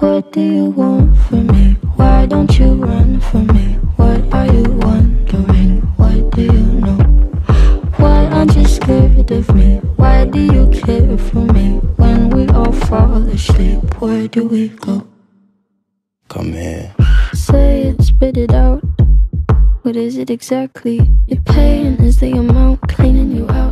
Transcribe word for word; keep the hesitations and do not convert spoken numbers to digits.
What do you want from me? Why don't you run from me? What are you wondering? What do you know? Why aren't you scared of me? Why do you care for me? When we all fall asleep, where do we go? Come here. Say it, spit it out. What is it exactly? Your pain is the amount cleaning you out.